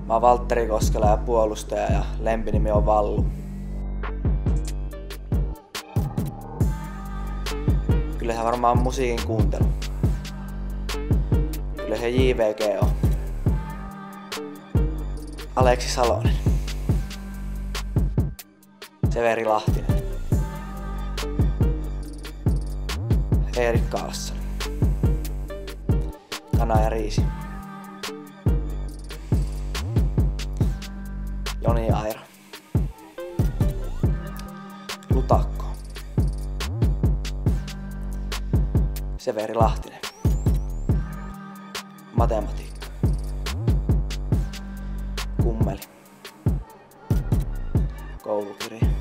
Mä oon Valtteri Koskela ja puolustaja ja lempinimi on Vallu. Kyllä se varmaan musiikin kuuntelu. Kyllä se JVG on. Aleksi Salonen. Severi Lahtinen. Erik Karlsson. Kana ja Riisi. Joni Aira. Lutakko. Severi Lahtinen. Matematiikka. Kummeli. Koulukirja.